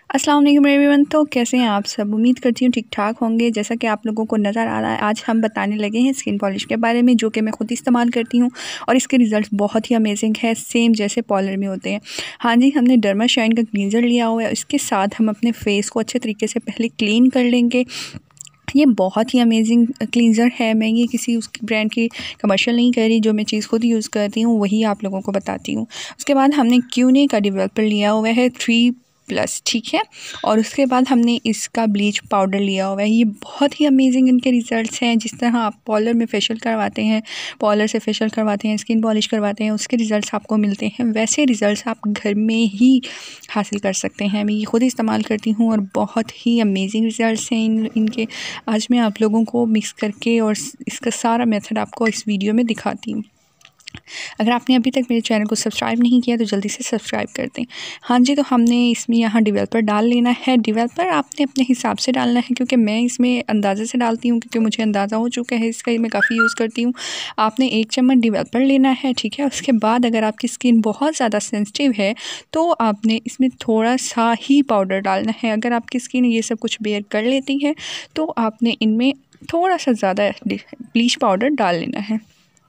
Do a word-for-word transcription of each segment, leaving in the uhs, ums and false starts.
अस्सलाम वालेकुम एवरीवन। तो कैसे हैं आप सब? उम्मीद करती हूँ ठीक ठाक होंगे। जैसा कि आप लोगों को नज़र आ रहा है, आज हम बताने लगे हैं स्किन पॉलिश के बारे में, जो कि मैं खुद इस्तेमाल करती हूँ और इसके रिज़ल्ट बहुत ही अमेजिंग है, सेम जैसे पॉलर में होते हैं। हाँ जी, हमने डर्मा शाइन का क्लींजर लिया हुआ है। इसके साथ हम अपने फेस को अच्छे तरीके से पहले क्लीन कर लेंगे। ये बहुत ही अमेजिंग क्लींज़र है। मैं ये किसी उसकी ब्रांड की कमर्शियल नहीं कर रही, जो मैं चीज़ खुद यूज़ करती हूँ वही आप लोगों को बताती हूँ। उसके बाद हमने क्यूने का डेवलपर लिया हुआ है थ्री प्लस, ठीक है। और उसके बाद हमने इसका ब्लीच पाउडर लिया हुआ है। ये बहुत ही अमेजिंग इनके रिज़ल्ट्स हैं। जिस तरह आप पॉलर में फेशियल करवाते हैं, पॉलर से फेशियल करवाते हैं, स्किन पॉलिश करवाते हैं, उसके रिज़ल्ट्स आपको मिलते हैं, वैसे रिज़ल्ट्स आप घर में ही हासिल कर सकते हैं। मैं ये खुद इस्तेमाल करती हूँ और बहुत ही अमेजिंग रिज़ल्ट्स हैं इन इनके। आज मैं आप लोगों को मिक्स करके और इसका सारा मेथड आपको इस वीडियो में दिखाती हूँ। अगर आपने अभी तक मेरे चैनल को सब्सक्राइब नहीं किया तो जल्दी से सब्सक्राइब कर दें। हाँ जी, तो हमने इसमें यहाँ डेवलपर डाल लेना है। डेवलपर आपने अपने हिसाब से डालना है, क्योंकि मैं इसमें अंदाज़े से डालती हूँ, क्योंकि मुझे अंदाज़ा हो चुका है इसका, मैं काफ़ी यूज़ करती हूँ। आपने एक चम्मच डेवलपर लेना है, ठीक है। उसके बाद अगर आपकी स्किन बहुत ज़्यादा सेंसिटिव है तो आपने इसमें थोड़ा सा ही पाउडर डालना है। अगर आपकी स्किन ये सब कुछ बेयर कर लेती है तो आपने इनमें थोड़ा सा ज़्यादा ब्लीच पाउडर डाल लेना है।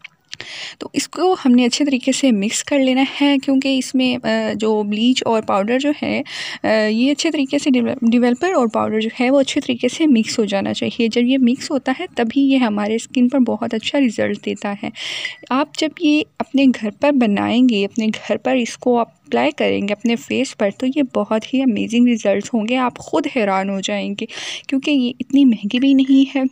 तो इसको हमने अच्छे तरीके से मिक्स कर लेना है, क्योंकि इसमें जो ब्लीच और पाउडर जो है ये अच्छे तरीके से डेवलपर और पाउडर जो है वो अच्छे तरीके से मिक्स हो जाना चाहिए। जब ये मिक्स होता है तभी ये हमारे स्किन पर बहुत अच्छा रिज़ल्ट देता है। आप जब ये अपने घर पर बनाएंगे, अपने घर पर इसको आप अप्लाई करेंगे अपने फेस पर, तो ये बहुत ही अमेजिंग रिज़ल्ट्स होंगे। आप ख़ुद हैरान हो जाएंगे, क्योंकि ये इतनी महंगी भी नहीं है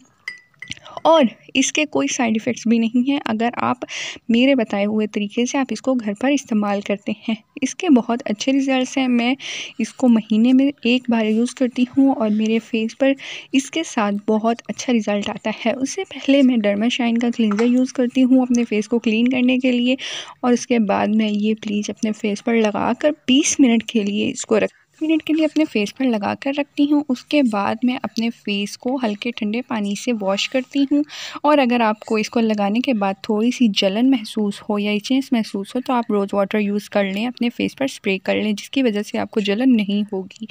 और इसके कोई साइड इफ़ेक्ट्स भी नहीं हैं। अगर आप मेरे बताए हुए तरीके से आप इसको घर पर इस्तेमाल करते हैं, इसके बहुत अच्छे रिज़ल्ट्स हैं। मैं इसको महीने में एक बार यूज़ करती हूँ और मेरे फेस पर इसके साथ बहुत अच्छा रिज़ल्ट आता है। उससे पहले मैं डर्मा शाइन का क्लींजर यूज़ करती हूँ अपने फेस को क्लीन करने के लिए, और उसके बाद मैं ये ब्लीच अपने फेस पर लगा कर बीस मिनट के लिए इसको रख मिनट के लिए अपने फेस पर लगा कर रखती हूँ। उसके बाद मैं अपने फेस को हल्के ठंडे पानी से वॉश करती हूँ। और अगर आपको इसको लगाने के बाद थोड़ी सी जलन महसूस हो या इचनेस महसूस हो तो आप रोज़ वाटर यूज़ कर लें, अपने फेस पर स्प्रे कर लें, जिसकी वजह से आपको जलन नहीं होगी।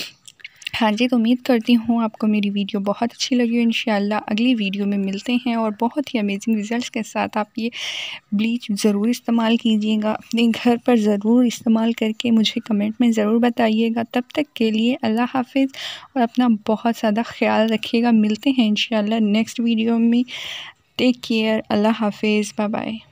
हाँ जी, तो उम्मीद करती हूँ आपको मेरी वीडियो बहुत अच्छी लगी हो। इंशाल्लाह अगली वीडियो में मिलते हैं और बहुत ही अमेजिंग रिज़ल्ट्स के साथ। आप ये ब्लीच ज़रूर इस्तेमाल कीजिएगा, अपने घर पर ज़रूर इस्तेमाल करके मुझे कमेंट में ज़रूर बताइएगा। तब तक के लिए अल्लाह हाफ़िज़ और अपना बहुत ज़्यादा ख्याल रखिएगा। मिलते हैं इंशाल्लाह नेक्स्ट वीडियो में। टेक केयर, अल्लाह हाफ़िज़, बाय बाय।